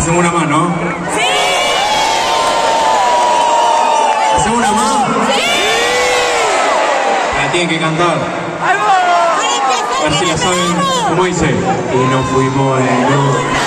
Hacemos una más, ¿no? ¡Sí! ¿Hacemos una más? ¡Sí! La tienen que cantar. A ver si la saben. ¿Cómo dice? Y nos fuimos en